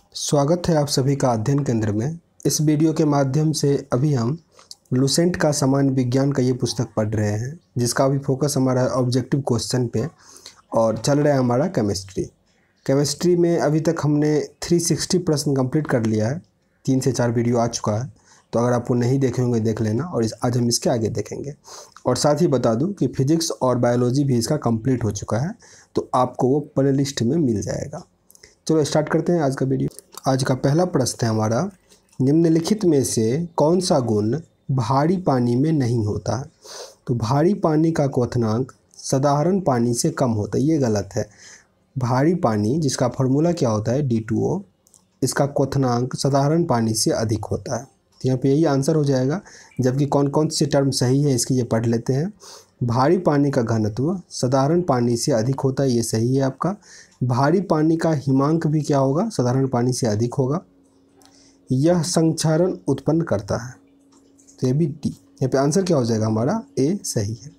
स्वागत है आप सभी का अध्ययन केंद्र में। इस वीडियो के माध्यम से अभी हम लुसेंट का सामान्य विज्ञान का ये पुस्तक पढ़ रहे हैं, जिसका अभी फोकस हमारा ऑब्जेक्टिव क्वेश्चन पे और चल रहा है हमारा केमिस्ट्री में अभी तक हमने 360 प्रश्न कंप्लीट कर लिया है। 3 से 4 वीडियो आ चुका है, तो अगर आपको नहीं देखे होंगे देख लेना। और आज हम इसके आगे देखेंगे। और साथ ही बता दूं कि फिजिक्स और बायोलॉजी भी इसका कंप्लीट हो चुका है, तो आपको वो प्ले लिस्ट में मिल जाएगा। चलो स्टार्ट करते हैं आज का वीडियो। आज का पहला प्रश्न है हमारा, निम्नलिखित में से कौन सा गुण भारी पानी में नहीं होता है? तो भारी पानी का क्वथनांक साधारण पानी से कम होता है, ये गलत है। भारी पानी जिसका फॉर्मूला क्या होता है D2O, इसका क्वथनांक साधारण पानी से अधिक होता है। तो यहाँ पे यही आंसर हो जाएगा। जबकि कौन कौन से टर्म सही है इसकी ये पढ़ लेते हैं। भारी पानी का घनत्व साधारण पानी से अधिक होता है, ये सही है आपका। भारी पानी का हिमांक भी क्या होगा, साधारण पानी से अधिक होगा। यह संक्षारण उत्पन्न करता है, तो ये भी डी। यहाँ पे आंसर क्या हो जाएगा हमारा, ए सही है।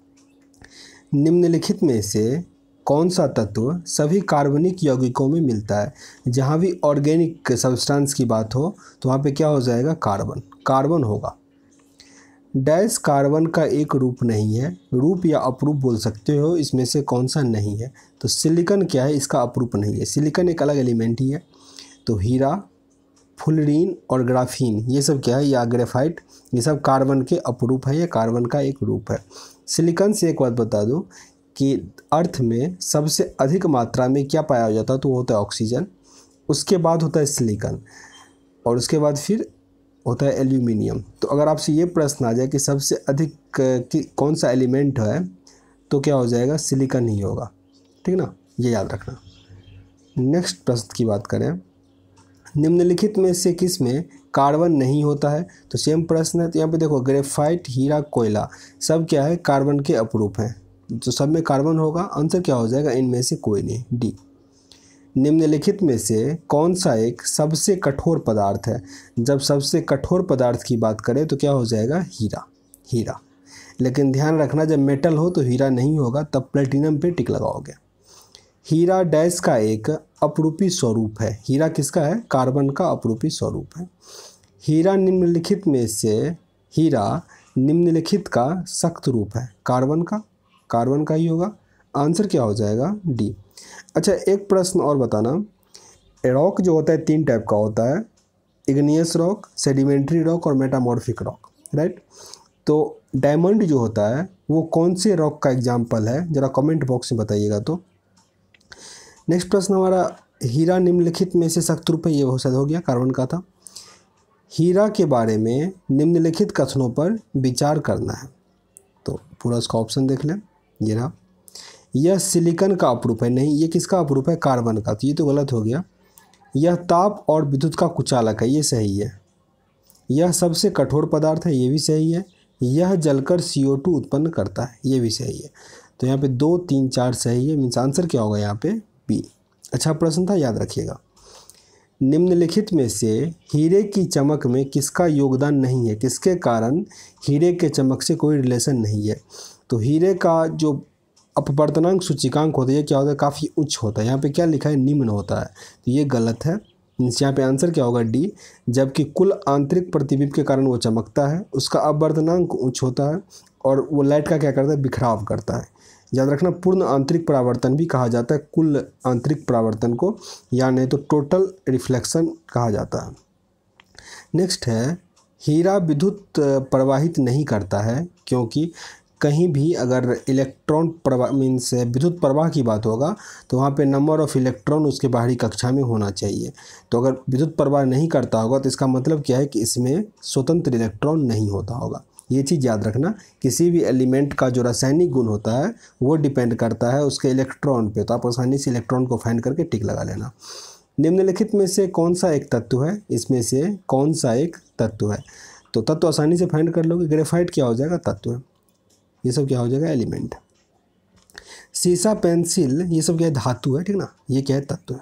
निम्नलिखित में से कौन सा तत्व सभी कार्बनिक यौगिकों में मिलता है? जहाँ भी ऑर्गेनिक सब्सटेंस की बात हो तो वहाँ पे क्या हो जाएगा, कार्बन होगा। डैश कार्बन का एक रूप नहीं है, रूप या अपरूप बोल सकते हो, इसमें से कौन सा नहीं है? तो सिलिकॉन क्या है, इसका अपरूप नहीं है। सिलिकॉन एक अलग एलिमेंट ही है। तो हीरा, फुलरीन और ग्राफीन ये सब क्या है, या ग्रेफाइट, ये सब कार्बन के अपरूप है, या कार्बन का एक रूप है। सिलिकॉन से एक बात बता दूं कि अर्थ में सबसे अधिक मात्रा में क्या पाया जाता है, तो वो होता है ऑक्सीजन। उसके बाद होता है सिलिकॉन, और उसके बाद फिर होता है एल्यूमिनियम। तो अगर आपसे ये प्रश्न आ जाए कि सबसे अधिक कौन सा एलिमेंट है, तो क्या हो जाएगा, सिलिकॉन ही होगा। ठीक ना, ये याद रखना। नेक्स्ट प्रश्न की बात करें, निम्नलिखित में से किस में कार्बन नहीं होता है? तो सेम प्रश्न है। तो यहाँ पे देखो, ग्रेफाइट, हीरा, कोयला सब क्या है, कार्बन के अपरूप हैं, तो सब में कार्बन होगा। आंसर क्या हो जाएगा, इनमें से कोई नहीं, डी। निम्नलिखित में से कौन सा एक सबसे कठोर पदार्थ है? जब सबसे कठोर पदार्थ की बात करें तो क्या हो जाएगा, हीरा। लेकिन ध्यान रखना, जब मेटल हो तो हीरा नहीं होगा, तब प्लेटिनम पे टिक लगाओगे। हीरा डैश का एक अपरूपी स्वरूप है। हीरा किसका है, कार्बन का अपरूपी स्वरूप है। हीरा निम्नलिखित में से हीरा निम्नलिखित का सख्त रूप है, कार्बन का ही होगा। आंसर क्या हो जाएगा, डी। अच्छा, एक प्रश्न और बताना। रॉक जो होता है 3 टाइप का होता है, इग्नियस रॉक, सेडिमेंट्री रॉक और मेटामॉर्फिक रॉक, राइट। तो डायमंड जो होता है वो कौन से रॉक का एग्जाम्पल है, ज़रा कमेंट बॉक्स में बताइएगा। तो नेक्स्ट प्रश्न हमारा, हीरा निम्नलिखित में से सख्त रूप है, ये बहुत शायद हो गया, कार्बन का था। हीरा के बारे में निम्नलिखित कथनों पर विचार करना है, तो पूरा उसका ऑप्शन देख लें। ये रहा, यह सिलिकॉन का अपरूप है, नहीं, ये किसका अपरूप है, कार्बन का, तो ये तो गलत हो गया। यह ताप और विद्युत का कुचालक है, ये सही है। यह सबसे कठोर पदार्थ है, ये भी सही है। यह जलकर CO2 उत्पन्न करता है, ये भी सही है। तो यहाँ पे 2, 3, 4 सही है, मीन्स आंसर क्या होगा यहाँ पे, बी। अच्छा प्रश्न था, याद रखिएगा। निम्नलिखित में से हीरे की चमक में किसका योगदान नहीं है? किसके कारण हीरे के चमक से कोई रिलेशन नहीं है? तो हीरे का जो अपवर्तनांक सूचकांक होता है, ये क्या होता है, काफ़ी उच्च होता है। यहाँ पे क्या लिखा है, निम्न होता है, तो ये गलत है। यहाँ पे आंसर क्या होगा, डी। जबकि कुल आंतरिक प्रतिबिंब के कारण वो चमकता है, उसका अपवर्तनांक उच्च होता है, और वो लाइट का क्या करता है, बिखराव करता है। याद रखना, पूर्ण आंतरिक परावर्तन भी कहा जाता है कुल आंतरिक परावर्तन को, या नहीं तो टोटल रिफ्लेक्शन कहा जाता है। नेक्स्ट है, हीरा विद्युत प्रवाहित नहीं करता है, क्योंकि कहीं भी अगर इलेक्ट्रॉन प्रवाह मीन्स विद्युत प्रवाह की बात होगा तो वहाँ पे नंबर ऑफ इलेक्ट्रॉन उसके बाहरी कक्षा में होना चाहिए। तो अगर विद्युत प्रवाह नहीं करता होगा तो इसका मतलब क्या है कि इसमें स्वतंत्र इलेक्ट्रॉन नहीं होता होगा। ये चीज़ याद रखना, किसी भी एलिमेंट का जो रासायनिक गुण होता है वो डिपेंड करता है उसके इलेक्ट्रॉन पे। तो आप आसानी से इलेक्ट्रॉन को फाइंड करके टिक लगा लेना। निम्नलिखित में से कौन सा एक तत्व है, इसमें से कौन सा एक तत्व है? तो तत्व आसानी से फाइंड कर लोगे। ग्रेफाइट क्या हो जाएगा, तत्व है। ये सब क्या हो जाएगा, एलिमेंट। सीसा, पेंसिल, ये सब क्या है, धातु है, ठीक ना। ये क्या है, तत्व है।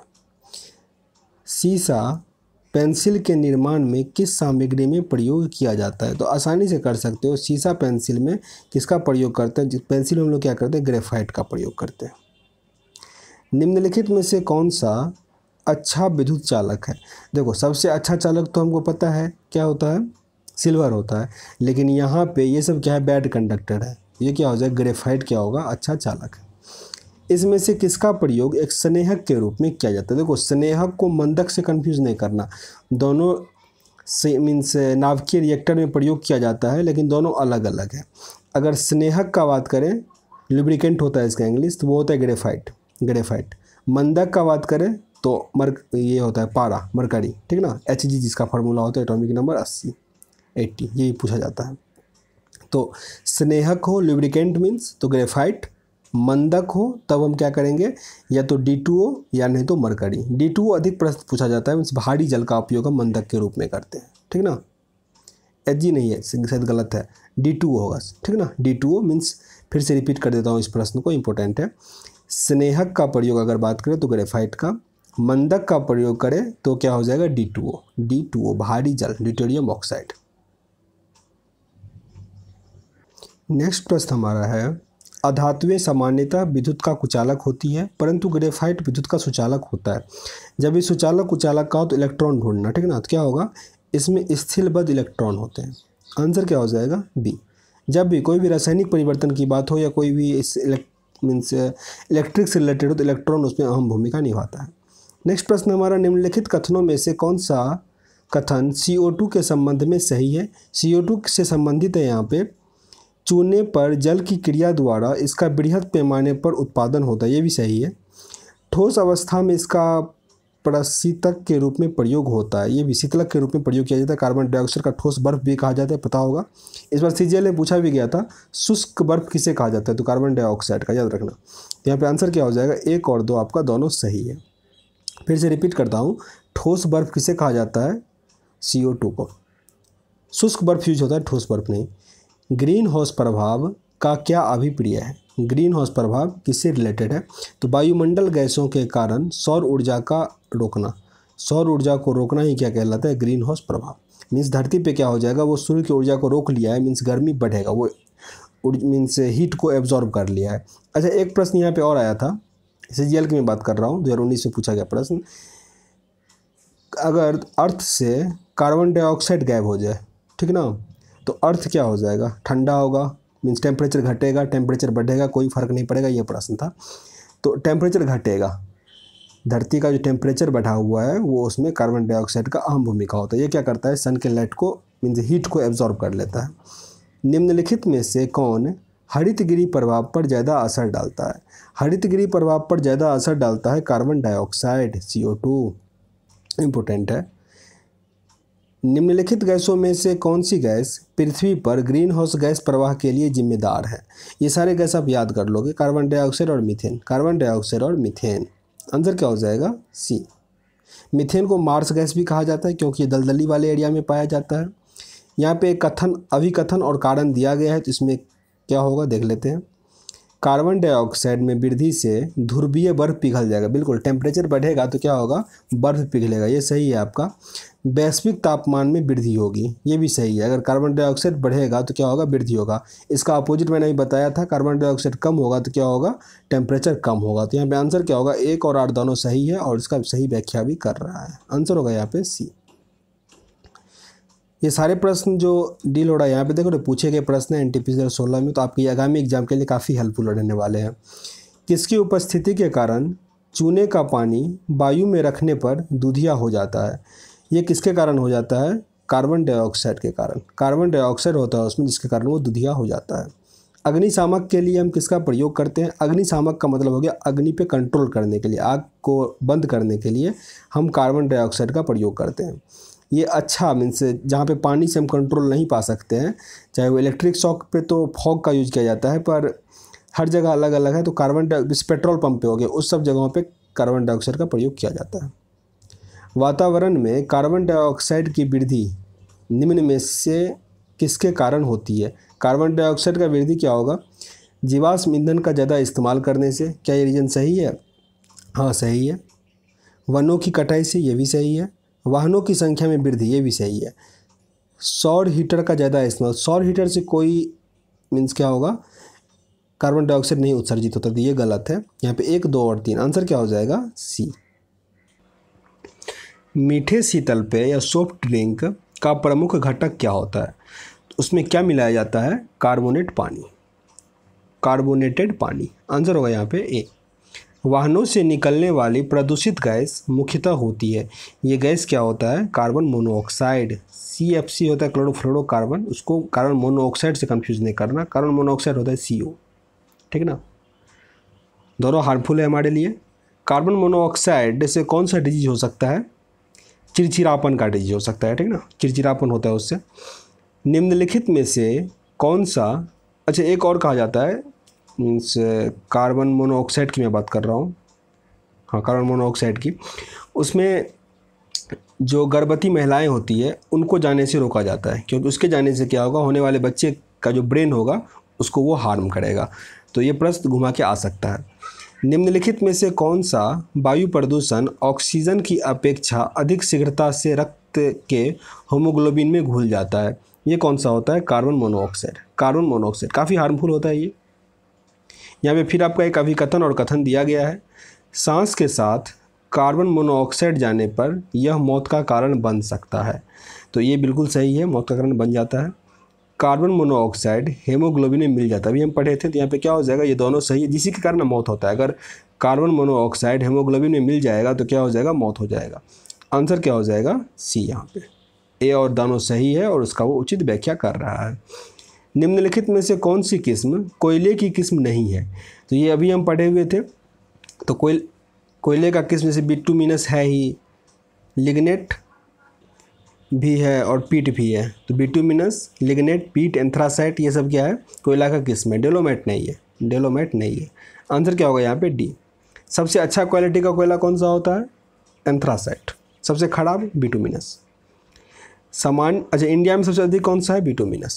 सीसा पेंसिल के निर्माण में किस सामग्री में प्रयोग किया जाता है? तो आसानी से कर सकते हो। सीसा पेंसिल में किसका प्रयोग करते हैं? पेंसिल में हम लोग क्या करते हैं, ग्रेफाइट का प्रयोग करते हैं। निम्नलिखित में से कौन सा अच्छा विद्युत चालक है। देखो सबसे अच्छा चालक तो हमको पता है क्या होता है, सिल्वर होता है, लेकिन यहाँ पे ये सब क्या है, बैड कंडक्टर है। ये क्या हो जाएगा, ग्रेफाइट क्या होगा, अच्छा चालक है। इसमें से किसका प्रयोग एक स्नेहक के रूप में किया जाता है। देखो स्नेहक को मंदक से कंफ्यूज नहीं करना, दोनों से मीन्स नाभिकीय रिएक्टर में प्रयोग किया जाता है, लेकिन दोनों अलग अलग है। अगर स्नेहक का बात करें, लुब्रिकेंट होता है इसका इंग्लिश, तो वो होता है ग्रेफाइट, ग्रेफाइट। मंदक का बात करें तो ये होता है पारा, मरकरी, ठीक ना, Hg जिसका फार्मूला होता है एटॉमिक नंबर 80 80, यही पूछा जाता है। तो स्नेहक हो लुब्रिकेंट मीन्स तो ग्रेफाइट, मंदक हो तब हम क्या करेंगे, या तो D2O या नहीं तो मरकरी। D2O अधिक प्रश्न पूछा जाता है, मीन्स भारी जल का उपयोग हम मंदक के रूप में करते हैं, ठीक ना। Hg नहीं है, शायद गलत है, D2O होगा, ठीक ना। D2O मीन्स, फिर से रिपीट कर देता हूँ इस प्रश्न को, इंपॉर्टेंट है। स्नेहक का प्रयोग अगर बात करें तो ग्रेफाइट का, मंदक का प्रयोग करें तो क्या हो जाएगा, D2O, D2O भारी जल, ड्यूटेरियम ऑक्साइड। नेक्स्ट प्रश्न हमारा है, अधातुएं सामान्यतः विद्युत का कुचालक होती है, परंतु ग्रेफाइट विद्युत का सुचालक होता है। जब ये सुचालक कुचालक का हो तो इलेक्ट्रॉन ढूंढना, ठीक ना। तो क्या होगा, इसमें स्थिरबद्ध इलेक्ट्रॉन होते हैं। आंसर क्या हो जाएगा, बी। जब भी कोई भी रासायनिक परिवर्तन की बात हो या कोई भी इस मीन्स इलेक्ट्रिक से रिलेटेड हो तो इलेक्ट्रॉन उसमें अहम भूमिका निभाता है। नेक्स्ट प्रश्न हमारा, निम्नलिखित कथनों में से कौन सा कथन CO2 के संबंध में सही है। CO2 से संबंधित है यहाँ पे, चूने पर जल की क्रिया द्वारा इसका बृहद पैमाने पर उत्पादन होता है, ये भी सही है। ठोस अवस्था में इसका प्रशीतक के रूप में प्रयोग होता है, ये भी शीतलक के रूप में प्रयोग किया जाता है। कार्बन डाइऑक्साइड का ठोस बर्फ भी कहा जाता है, पता होगा, इस बार CGL में पूछा भी गया था, शुष्क बर्फ किसे कहा जाता है, तो कार्बन डाइऑक्साइड का, याद रखना। यहाँ पे आंसर क्या हो जाएगा, 1 और 2 आपका दोनों सही है। फिर से रिपीट करता हूँ, ठोस बर्फ किसे कहा जाता है, CO2 को। शुष्क बर्फ यूज होता है, ठोस बर्फ नहीं। ग्रीन हाउस प्रभाव का क्या अभिप्राय है, ग्रीन हाउस प्रभाव किससे रिलेटेड है, तो वायुमंडल गैसों के कारण सौर ऊर्जा का रोकना, सौर ऊर्जा को रोकना ही क्या कहलाता है, ग्रीन हाउस प्रभाव। मीन्स धरती पे क्या हो जाएगा, वो सूर्य की ऊर्जा को रोक लिया है, मीन्स गर्मी बढ़ेगा, वो मीन्स हीट को एब्जॉर्ब कर लिया है। अच्छा एक प्रश्न यहाँ पे और आया था, CGL की मैं बात कर रहा हूँ, 2019 में पूछा गया प्रश्न, अगर अर्थ से कार्बन डाइऑक्साइड गायब हो जाए, ठीक ना, तो अर्थ क्या हो जाएगा, ठंडा होगा, मीन्स टेम्परेचर घटेगा, टेम्परेचर बढ़ेगा, कोई फर्क नहीं पड़ेगा, ये प्रश्न था। तो टेम्परेचर घटेगा, धरती का जो टेम्परेचर बढ़ा हुआ है वो उसमें कार्बन डाइऑक्साइड का अहम भूमिका होता है। ये क्या करता है, सन के लाइट को मीन्स हीट को एब्जॉर्ब कर लेता है। निम्नलिखित में से कौन हरितगृह प्रभाव पर ज़्यादा असर डालता है, हरितगृह प्रभाव पर ज़्यादा असर डालता है कार्बन डाइऑक्साइड, CO2, इम्पोर्टेंट है। निम्नलिखित गैसों में से कौन सी गैस पृथ्वी पर ग्रीन हाउस गैस प्रवाह के लिए जिम्मेदार है। ये सारे गैस आप याद कर लोगे, कार्बन डाइऑक्साइड और मीथेन, कार्बन डाइऑक्साइड और मीथेन। आंसर क्या हो जाएगा, सी। मीथेन को मार्स गैस भी कहा जाता है क्योंकि ये दलदली वाले एरिया में पाया जाता है। यहाँ पे कथन, अभिकथन और कारण दिया गया है, तो इसमें क्या होगा देख लेते हैं। कार्बन डाइऑक्साइड में वृद्धि से ध्रुवीय बर्फ पिघल जाएगा, बिल्कुल, टेम्परेचर बढ़ेगा तो क्या होगा, बर्फ पिघलेगा, ये सही है आपका। वैश्विक तापमान में वृद्धि होगी, ये भी सही है, अगर कार्बन डाइऑक्साइड बढ़ेगा तो क्या होगा, वृद्धि होगा। इसका अपोजिट मैंने भी बताया था, कार्बन डाइऑक्साइड कम होगा तो क्या होगा, टेम्परेचर कम होगा। तो यहाँ पे आंसर क्या होगा, 1 और 8 दोनों सही है और इसका सही व्याख्या भी कर रहा है। आंसर होगा यहाँ पे सी। ये सारे प्रश्न जो डील हो रहा है यहाँ पे देखो, तो पूछे गए प्रश्न हैं NTPC 2016 में, तो आपके आगामी एग्जाम के लिए काफ़ी हेल्पफुल रहने वाले हैं। किसकी उपस्थिति के कारण चूने का पानी वायु में रखने पर दूधिया हो जाता है। ये किसके कारण हो जाता है, कार्बन डाइऑक्साइड के कारण, कार्बन डाइऑक्साइड होता है उसमें जिसके कारण वो दूधिया हो जाता है। अग्निशामक के लिए हम किसका प्रयोग करते हैं, अग्निशामक का मतलब हो गया अग्नि पे कंट्रोल करने के लिए, आग को बंद करने के लिए हम कार्बन डाइऑक्साइड का प्रयोग करते हैं। ये अच्छा मीन्स जहाँ पे पानी से हम कंट्रोल नहीं पा सकते हैं, चाहे वो इलेक्ट्रिक शॉक पे तो फॉग का यूज किया जाता है, पर हर जगह अलग अलग है। तो कार्बन डाइऑक्साइड पेट्रोल पंप पे हो गया, उस सब जगहों पे कार्बन डाइऑक्साइड का प्रयोग किया जाता है। वातावरण में कार्बन डाइऑक्साइड की वृद्धि निम्न में से किसके कारण होती है। कार्बन डाइऑक्साइड का वृद्धि क्या होगा, जीवाश्म ईंधन का ज़्यादा इस्तेमाल करने से। क्या ये रीजन सही है, हाँ सही है। वनों की कटाई से, ये भी सही है। वाहनों की संख्या में वृद्धि, ये भी सही है। सौर हीटर का ज़्यादा इस्तेमाल, सौर हीटर से कोई मीन्स क्या होगा, कार्बन डाइऑक्साइड नहीं उत्सर्जित होता, तो ये गलत है। यहाँ पे 1, 2 और 3, आंसर क्या हो जाएगा, सी। मीठे शीतल पेय या सॉफ्ट ड्रिंक का प्रमुख घटक क्या होता है? उसमें क्या मिलाया जाता है? कार्बोनेटेड पानी। आंसर होगा यहाँ पे ए। वाहनों से निकलने वाली प्रदूषित गैस मुख्यतः होती है, ये गैस क्या होता है? Carbon monoxide. CFC होता है क्लोरोफ्लोरोकार्बन, उसको कार्बन मोनोऑक्साइड से कंफ्यूज नहीं करना, कार्बन मोनोऑक्साइड होता है CO। ठीक ना, दोनों हार्मफुल है हमारे लिए। कार्बन मोनोऑक्साइड से कौन सा डिजीज हो सकता है? चिड़चिड़ापन का डिजीज हो सकता है। ठीक ना, चिड़चिड़ापन होता है उससे। निम्नलिखित में से कौन सा, अच्छा एक और कहा जाता है, मीन्स कार्बन मोनोऑक्साइड की मैं बात कर रहा हूँ, हाँ कार्बन मोनोऑक्साइड की, उसमें जो गर्भवती महिलाएं होती है उनको जाने से रोका जाता है, क्योंकि उसके जाने से क्या होगा, होने वाले बच्चे का जो ब्रेन होगा उसको वो हार्म करेगा। तो ये प्रश्न घुमा के आ सकता है। निम्नलिखित में से कौन सा वायु प्रदूषण ऑक्सीजन की अपेक्षा अधिक शीघ्रता से रक्त के होमोग्लोबिन में घुल जाता है? ये कौन सा होता है? Carbon monoxide. कार्बन मोनोऑक्साइड काफ़ी हार्मफुल होता है ये। यहाँ पे फिर आपका एक अभिकथन और कथन दिया गया है, सांस के साथ कार्बन मोनोऑक्साइड जाने पर यह मौत का कारण बन सकता है। तो ये बिल्कुल सही है, मौत का कारण बन जाता है। कार्बन मोनोऑक्साइड हेमोग्लोबिन में मिल जाता है, अभी हम पढ़े थे, तो यहाँ पे क्या हो जाएगा, ये दोनों सही है, जिसी के कारण मौत होता है। अगर कार्बन मोनोऑक्साइड हेमोग्लोबिन में मिल जाएगा तो क्या हो जाएगा? मौत हो जाएगा। आंसर क्या हो जाएगा? C। यहाँ पे ए और दोनों सही है और उसका वो उचित व्याख्या कर रहा है। निम्नलिखित में से कौन सी किस्म कोयले की किस्म नहीं है? तो ये अभी हम पढ़े हुए थे। तो कोयले का किस्म जैसे बिटुमिनस है ही, लिग्नेट भी है और पीट भी है। तो बिटुमिनस, लिग्नेट, पीट, एंथ्रासाइट, ये सब क्या है? कोयला का किस्म है। डेलोमाइट नहीं है, डेलोमाइट नहीं है। आंसर क्या होगा यहाँ पे? D। सबसे अच्छा क्वालिटी का कोयला कौन सा होता है? एंथ्रासाइट। सबसे खराब बिटुमिनस। अच्छा इंडिया में सबसे अधिक कौन सा है? बिटुमिनस।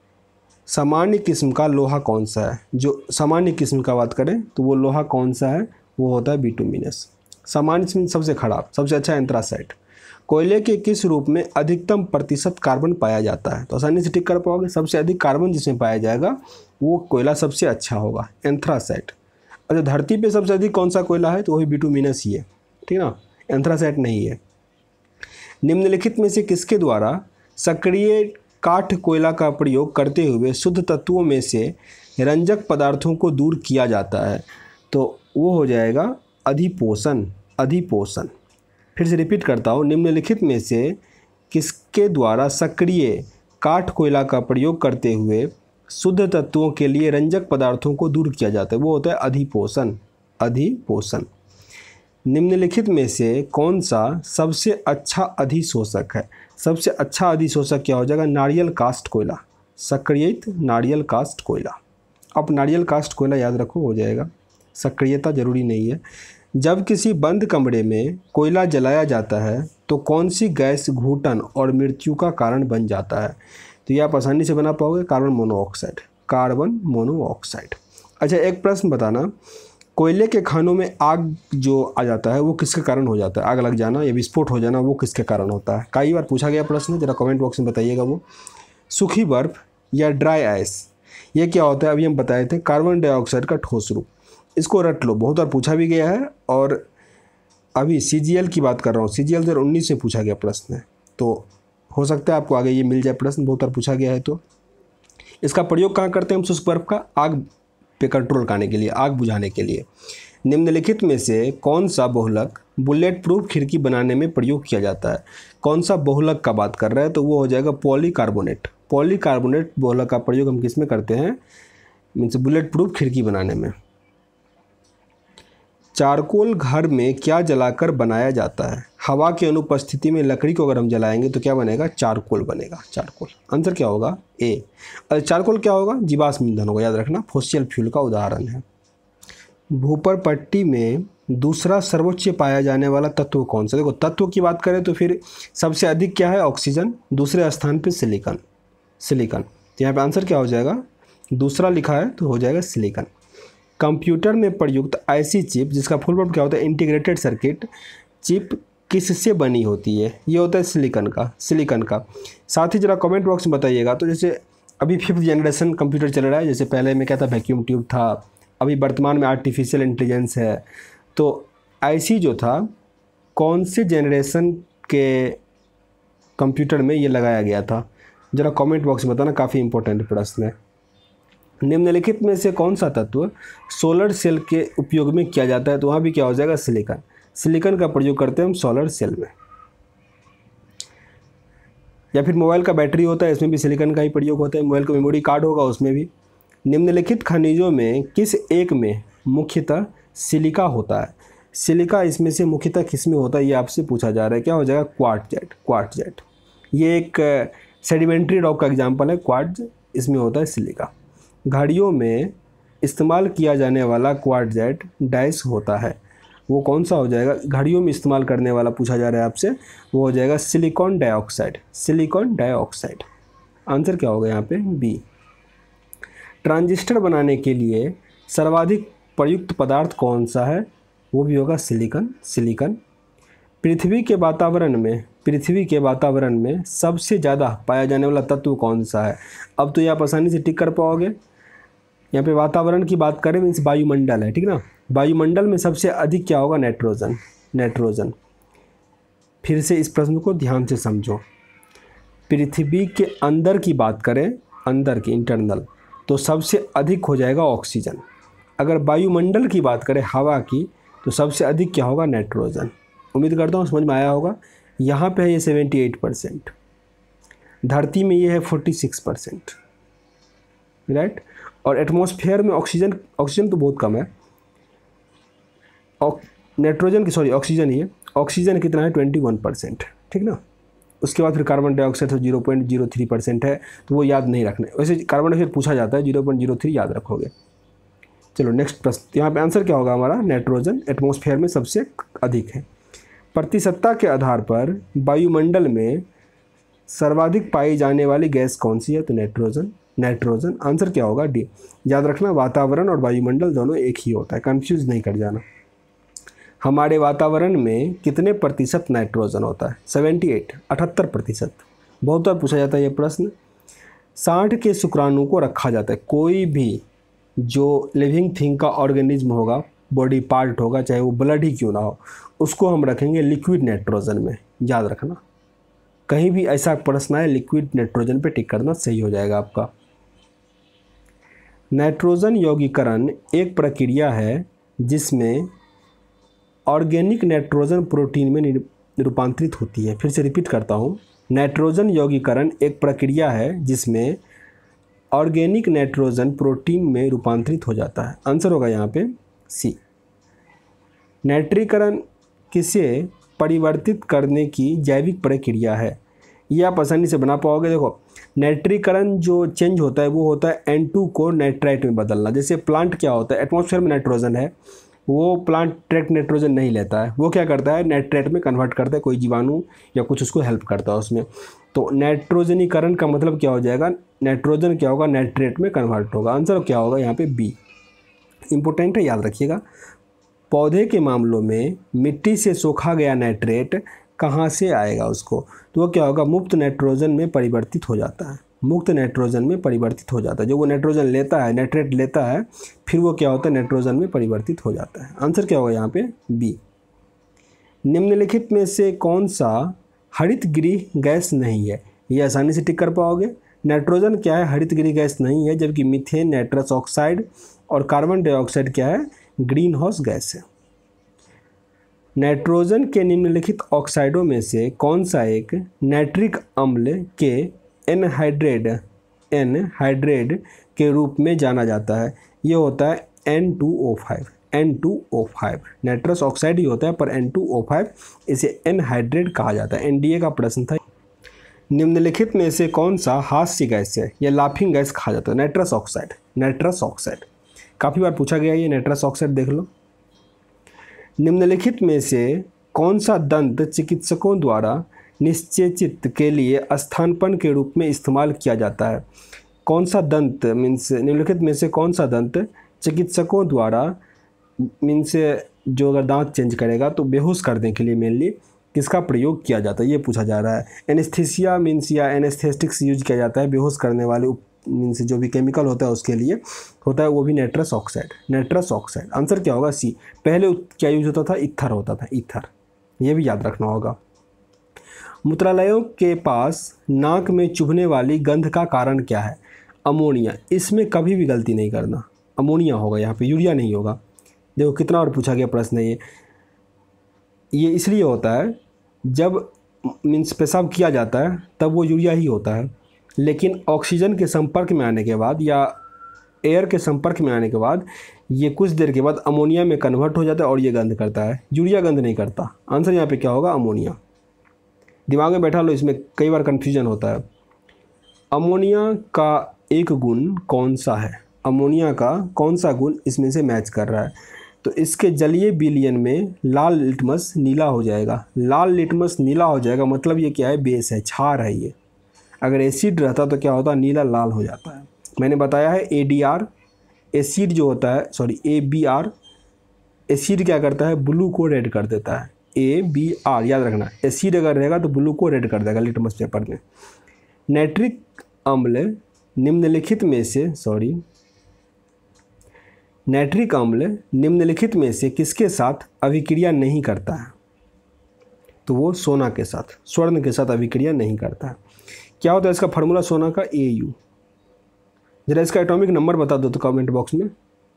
सामान्य किस्म का लोहा कौन सा है? जो सामान्य किस्म का बात करें तो वो लोहा कौन सा है? वो होता है बिटुमिनस। सामान्य किस्म सबसे खराब, सबसे अच्छा एंथ्रासाइट। कोयले के किस रूप में अधिकतम प्रतिशत कार्बन पाया जाता है? तो आसानी से टिक कर पाओगे, सबसे अधिक कार्बन जिसमें पाया जाएगा वो कोयला सबसे अच्छा होगा, एंथ्रासाइट। अच्छा धरती पे सबसे अधिक कौन सा कोयला है? तो वही बिटुमिनस ही है। ठीक ना, एंथ्रासाइट नहीं है। निम्नलिखित में से किसके द्वारा सक्रिय काठ कोयला का प्रयोग करते हुए शुद्ध तत्वों में से रंजक पदार्थों को दूर किया जाता है? तो वो हो जाएगा अधिपोषण। अधिपोषण। फिर से रिपीट करता हूँ, निम्नलिखित में से किसके द्वारा सक्रिय काठ कोयला का प्रयोग करते हुए शुद्ध तत्वों के लिए रंजक पदार्थों को दूर किया जाता है? वो होता है अधिपोषण। अधिपोषण। निम्नलिखित में से कौन सा सबसे अच्छा अधिशोषक है? सबसे अच्छा अधिशोषक क्या हो जाएगा? नारियल कास्ट कोयला। सक्रियित नारियल कास्ट कोयला। अब नारियल कास्ट कोयला याद रखो, हो जाएगा। सक्रियता जरूरी नहीं है। जब किसी बंद कमरे में कोयला जलाया जाता है तो कौन सी गैस घुटन और मृत्यु का कारण बन जाता है? तो ये आप आसानी से बना पाओगे, कार्बन मोनोऑक्साइड। Carbon monoxide. अच्छा एक प्रश्न बताना, कोयले के खानों में आग जो आ जाता है वो किसके कारण हो जाता है? आग लग जाना या विस्फोट हो जाना वो किसके कारण होता है? कई बार पूछा गया प्रश्न है, जरा कमेंट बॉक्स में बताइएगा वो। सूखी बर्फ या ड्राई आइस, ये क्या होता है? अभी हम बताए थे, कार्बन डाइऑक्साइड का ठोस रूप। इसको रट लो, बहुत बार पूछा भी गया है। और अभी CGL की बात कर रहा हूँ, CGL 2019 में पूछा गया प्रश्न है, तो हो सकता है आपको आगे ये मिल जाए प्रश्न, बहुत बार पूछा गया है। तो इसका प्रयोग कहाँ करते हैं हम? शुष्क बर्फ का आग पे कंट्रोल करने के लिए, आग बुझाने के लिए। निम्नलिखित में से कौन सा बहुलक बुलेट प्रूफ खिड़की बनाने में प्रयोग किया जाता है? कौन सा बहुलक का बात कर रहा है? तो वो हो जाएगा पॉलीकार्बोनेट। पॉलीकार्बोनेट बहुलक का प्रयोग हम किस में करते हैं? मीन्स बुलेट प्रूफ खिड़की बनाने में। चारकोल घर में क्या जलाकर बनाया जाता है? हवा की अनुपस्थिति में लकड़ी को अगर हम जलाएंगे तो क्या बनेगा? चारकोल बनेगा। चारकोल। आंसर क्या होगा? ए। और चारकोल क्या होगा? जीवाश्म ईंधन होगा, याद रखना, फोसिल फ्यूल का उदाहरण है। भूपर पट्टी में दूसरा सर्वोच्च पाया जाने वाला तत्व कौन सा? देखो तत्व की बात करें तो फिर सबसे अधिक क्या है? ऑक्सीजन। दूसरे स्थान पर सिलिकॉन। सिलिकॉन। तो यहाँ पे आंसर क्या हो जाएगा? दूसरा लिखा है तो हो जाएगा सिलिकॉन। कंप्यूटर में प्रयुक्त ऐसी चिप जिसका फुल फॉर्म क्या होता है? इंटीग्रेटेड सर्किट चिप किससे बनी होती है? ये होता है सिलिकॉन का। सिलिकॉन का। साथ ही जरा कमेंट बॉक्स में बताइएगा। तो जैसे अभी 5th जनरेशन कंप्यूटर चल रहा है, जैसे पहले में क्या था? वैक्यूम ट्यूब था, अभी वर्तमान में आर्टिफिशियल इंटेलिजेंस है। तो ऐसी जो था कौन से जनरेशन के कंप्यूटर में ये लगाया गया था? ज़रा कमेंट बॉक्स में बताना, काफ़ी इंपॉर्टेंट प्रश्न है। निम्नलिखित में से कौन सा तत्व सोलर सेल के उपयोग में किया जाता है? तो वहाँ भी क्या हो जाएगा? सिलिकॉन। सिलिकॉन का प्रयोग करते हैं हम सोलर सेल में। या फिर मोबाइल का बैटरी होता है, इसमें भी सिलिकॉन का ही प्रयोग होता है। मोबाइल का मेमोरी कार्ड होगा, उसमें भी। निम्नलिखित खनिजों में किस एक में मुख्यतः सिलिका होता है? सिलिका इसमें से मुख्यतः किस में होता है, ये आपसे पूछा जा रहा है। क्या हो जाएगा? क्वार्टजेट। क्वार्टजेट ये एक सेडिमेंट्री रॉक का एग्जाम्पल है। क्वार्ट्ज, इसमें होता है सिलिका। घड़ियों में इस्तेमाल किया जाने वाला क्वार्टजेट डैश होता है, वो कौन सा हो जाएगा? घड़ियों में इस्तेमाल करने वाला पूछा जा रहा है आपसे, वो हो जाएगा silicon dioxide. Silicon dioxide. Answer क्या होगा यहाँ पे? बी। ट्रांजिस्टर बनाने के लिए सर्वाधिक प्रयुक्त पदार्थ कौन सा है? वो भी होगा सिलिकॉन। सिलिकॉन। पृथ्वी के वातावरण में सबसे ज़्यादा पाया जाने वाला तत्व कौन सा है? अब तो ये आप आसानी से टिक कर पाओगे। यहाँ पे वातावरण की बात करें मीन्स वायुमंडल है, ठीक ना। वायुमंडल में सबसे अधिक क्या होगा? नाइट्रोजन। नाइट्रोजन। फिर से इस प्रश्न को ध्यान से समझो। पृथ्वी के अंदर की बात करें, अंदर की, इंटरनल, तो सबसे अधिक हो जाएगा ऑक्सीजन। अगर वायुमंडल की बात करें, हवा की, तो सबसे अधिक क्या होगा? नाइट्रोजन। उम्मीद करता हूँ समझ में आया होगा। यहाँ पे है ये 78%, धरती में ये है 46%, राइट। और एटमॉस्फेयर में ऑक्सीजन तो बहुत कम है। नाइट्रोजन की, सॉरी, ऑक्सीजन ही है। ऑक्सीजन कितना है? 21%, ठीक ना। उसके बाद फिर कार्बन डाइऑक्साइड तो 0.03% है, तो वो याद नहीं रखना। वैसे कार्बन डाइऑक्साइड पूछा जाता है, 0.03 याद रखोगे। चलो नेक्स्ट प्रश्न। यहाँ पे आंसर क्या होगा हमारा? नाइट्रोजन एटमॉस्फेयर में सबसे अधिक है। प्रतिशतता के आधार पर वायुमंडल में सर्वाधिक पाई जाने वाली गैस कौन सी है? तो नाइट्रोजन। नाइट्रोजन। आंसर क्या होगा? डी। याद रखना, वातावरण और वायुमंडल दोनों एक ही होता है, कंफ्यूज नहीं कर जाना। हमारे वातावरण में कितने प्रतिशत नाइट्रोजन होता है? 78, 78%। बहुत बार पूछा जाता है ये प्रश्न। 60 के शुक्राणु को रखा जाता है। कोई भी जो लिविंग थिंग का ऑर्गेनिज्म होगा, बॉडी पार्ट होगा, चाहे वो ब्लड ही क्यों ना हो, उसको हम रखेंगे लिक्विड नाइट्रोजन में। याद रखना, कहीं भी ऐसा प्रश्न आए लिक्विड नाइट्रोजन पे टिक करना, सही हो जाएगा आपका। नाइट्रोजन यौगीकरण एक प्रक्रिया है जिसमें ऑर्गेनिक नाइट्रोजन प्रोटीन में रूपांतरित होती है। फिर से रिपीट करता हूँ, नाइट्रोजन यौगीकरण एक प्रक्रिया है जिसमें ऑर्गेनिक नाइट्रोजन प्रोटीन में रूपांतरित हो जाता है। आंसर होगा यहाँ पे सी। नाइट्रीकरण किसे परिवर्तित करने की जैविक प्रक्रिया है? ये आप आसानी से बना पाओगे। देखो, नाइट्रीकरण जो चेंज होता है वो होता है N2 को नाइट्राइट में बदलना। जैसे प्लांट क्या होता है, एटमॉस्फेयर में नाइट्रोजन है, वो प्लांट डायरेक्ट नाइट्रोजन नहीं लेता है, वो क्या करता है? नाइट्रेट में कन्वर्ट करता है, कोई जीवाणु या कुछ उसको हेल्प करता है उसमें। तो नाइट्रोजनीकरण का मतलब क्या हो जाएगा? नाइट्रोजन क्या होगा? नाइट्रेट में कन्वर्ट होगा। आंसर क्या होगा यहाँ पे? बी। इंपॉर्टेंट है, याद रखिएगा। पौधे के मामलों में मिट्टी से सोखा गया नाइट्रेट कहाँ से आएगा उसको? तो वो क्या होगा? मुक्त नाइट्रोजन में परिवर्तित हो जाता है। मुक्त नाइट्रोजन में परिवर्तित हो जाता है। जो वो नाइट्रोजन लेता है, नाइट्रेट लेता है, फिर वो क्या होता है? नाइट्रोजन में परिवर्तित हो जाता है। आंसर क्या होगा यहाँ पे? बी। निम्नलिखित में से कौन सा हरितगृह गैस नहीं है? ये आसानी से टिक कर पाओगे। नाइट्रोजन क्या है? हरितगृह गैस नहीं है, जबकि मीथेन, नाइट्रस ऑक्साइड और कार्बन डाइऑक्साइड क्या है? ग्रीन हाउस गैस है। नाइट्रोजन के निम्नलिखित ऑक्साइडों में से कौन सा एक नाइट्रिक अम्ल के एनहाइड्रेट के रूप में जाना जाता है? ये होता है N2O5। N2O5 नाइट्रस ऑक्साइड ही होता है, पर N2O5 इसे एनहाइड्रेट कहा जाता है। NDA का प्रश्न था। निम्नलिखित में से कौन सा हास्य गैस है? यह लाफिंग गैस कहा जाता है। Nitrous oxide. नाइट्रस ऑक्साइड काफ़ी बार पूछा गया, ये नाइट्रस ऑक्साइड देख लो। निम्नलिखित में से कौन सा दंत चिकित्सकों द्वारा निश्चेचित के लिए स्थानपन्न के रूप में इस्तेमाल किया जाता है? कौन सा दंत मीन्स निम्नलिखित में से कौन सा दंत चिकित्सकों द्वारा मीन्स जो अगर दांत चेंज करेगा तो बेहोश करने के लिए मेनली किसका प्रयोग किया जाता है? ये पूछा जा रहा है। एनेस्थीसिया मीन्स या एनेस्थेटिक्स यूज किया जाता है बेहोश करने वाले मीन्स जो भी केमिकल होता है उसके लिए होता है, वो भी nitrous oxide. Nitrous oxide. Answer क्या होगा? सी। पहले क्या यूज होता था? ईथर होता था, ईथर। ये भी याद रखना होगा। मूत्रालयों के पास नाक में चुभने वाली गंध का कारण क्या है? अमोनिया। इसमें कभी भी गलती नहीं करना, अमोनिया होगा यहाँ पे, यूरिया नहीं होगा। देखो कितना और पूछा गया प्रश्न है ये इसलिए होता है जब मीन्स पेशाब किया जाता है तब वो यूरिया ही होता है, लेकिन ऑक्सीजन के संपर्क में आने के बाद या एयर के संपर्क में आने के बाद ये कुछ देर के बाद अमोनिया में कन्वर्ट हो जाता है और ये गंध करता है। यूरिया गंध नहीं करता। आंसर यहाँ पे क्या होगा? अमोनिया। दिमाग में बैठा लो, इसमें कई बार कन्फ्यूजन होता है। अमोनिया का एक गुण कौन सा है? अमोनिया का कौन सा गुण इसमें से मैच कर रहा है? तो इसके जलीय विलयन में लाल लिटमस नीला हो जाएगा। लाल लिटमस नीला हो जाएगा मतलब ये क्या है? बेस है, क्षार है ये। अगर एसिड रहता तो क्या होता? नीला लाल हो जाता है। मैंने बताया है ADR एसिड जो होता है, सॉरी ABR एसिड क्या करता है? ब्लू को रेड कर देता है। ABR याद रखना, एसिड अगर रहेगा तो ब्लू को रेड कर देगा लिटमस पेपर में। नाइट्रिक अम्ल निम्नलिखित में से किसके साथ अभिक्रिया नहीं करता है? तो वो सोना के साथ, स्वर्ण के साथ अभिक्रिया नहीं करता है। क्या होता है इसका फार्मूला सोना का? AU। जरा इसका एटॉमिक नंबर बता दो तो कमेंट बॉक्स में।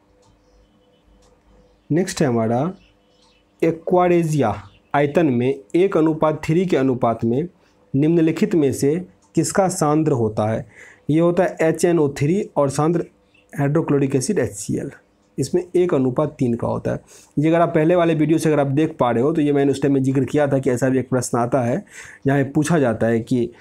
नेक्स्ट है हमारा एक्वारेजिया आयतन में 1:3 के अनुपात में निम्नलिखित में से किसका सांद्र होता है? ये होता है HNO3 और सांद्र हाइड्रोक्लोरिक एसिड HCl। इसमें 1:3 का होता है। ये अगर आप पहले वाले वीडियो से अगर आप देख पा रहे हो तो ये मैंने उस टाइम में जिक्र किया था कि ऐसा भी एक प्रश्न आता है जहाँ पूछा जाता है कि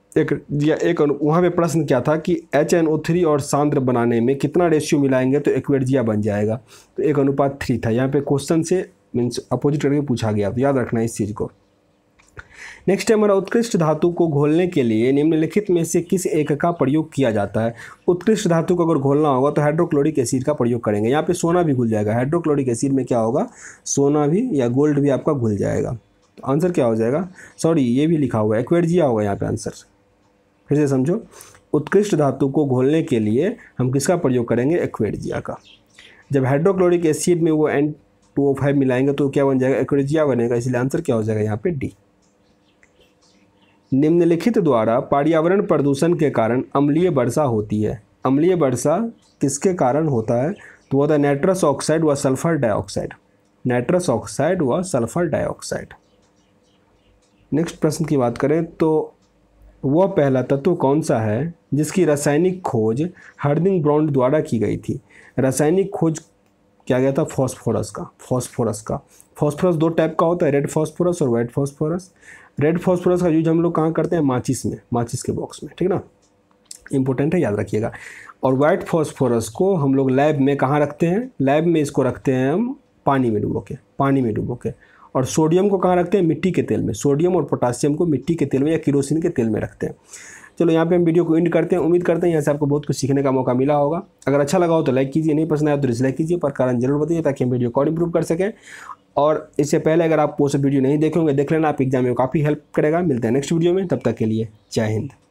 वहाँ पे प्रश्न क्या था कि HNO3 और सांद्र बनाने में कितना रेशियो मिलाएंगे तो एक्वेर्जिया बन जाएगा। तो 1:3 था। यहाँ पे क्वेश्चन से मीन्स अपोजिट करके पूछा गया, तो याद रखना इस चीज़ को। नेक्स्ट है हमारा उत्कृष्ट धातु को घोलने के लिए निम्नलिखित में से किस एक का प्रयोग किया जाता है? उत्कृष्ट धातु को अगर घोलना होगा तो हाइड्रोक्लोरिक एसिड का प्रयोग करेंगे। यहाँ पे सोना भी घुल जाएगा। हाइड्रोक्लोरिक एसिड में क्या होगा? सोना भी या गोल्ड भी आपका घुल जाएगा। तो आंसर क्या हो जाएगा? सॉरी ये भी लिखा हुआ है, एक्वेर्जिया होगा यहाँ पे आंसर। फिर से समझो, उत्कृष्ट धातु को घोलने के लिए हम किसका प्रयोग करेंगे? एक्वेर्जिया का। जब हाइड्रोक्लोरिक एसिड में वो N2O5 मिलाएंगे तो क्या बन जाएगा? एक्वेर्जिया बनेगा। इसलिए आंसर क्या हो जाएगा यहाँ पे? D। निम्नलिखित द्वारा पर्यावरण प्रदूषण के कारण अम्लीय वर्षा होती है। अम्लीय वर्षा किसके कारण होता है? तो वो होता है नाइट्रस ऑक्साइड व सल्फर डाइऑक्साइड। नाइट्रस ऑक्साइड व सल्फर डाइऑक्साइड। नेक्स्ट प्रश्न की बात करें तो वह पहला तत्व कौन सा है जिसकी रासायनिक खोज हार्डिंग ब्राउन द्वारा की गई थी? रासायनिक खोज किया गया था फॉस्फोरस का। फॉस्फोरस 2 टाइप का होता है, रेड फॉस्फोरस और वाइट फॉस्फोरस। रेड फॉस्फोरस का यूज हम लोग कहाँ करते हैं? माचिस में, माचिस के बॉक्स में, ठीक ना, इंपॉर्टेंट है, याद रखिएगा। और वाइट फॉस्फोरस को हम लोग लैब में कहाँ रखते हैं? लैब में इसको रखते हैं हम पानी में डुबो के। और सोडियम को कहाँ रखते हैं? मिट्टी के तेल में। सोडियम और पोटासियम को मिट्टी के तेल में या केरोसिन के तेल में रखते हैं। चलो यहाँ पे हम वीडियो को एंड करते हैं। उम्मीद करते हैं यहाँ से आपको बहुत कुछ सीखने का मौका मिला होगा। अगर अच्छा लगा हो तो लाइक कीजिए, नहीं पसंद आया तो डिसलाइक कीजिए, पर कारण जरूर बताइए ताकि हम वीडियो को और इंप्रूव कर सकें। और इससे पहले अगर आप वो सब वीडियो नहीं देखेंगे, देख लेना, आप एग्जाम में काफ़ी हेल्प करेगा। मिलते हैं नेक्स्ट वीडियो में, तब तक के लिए जय हिंद।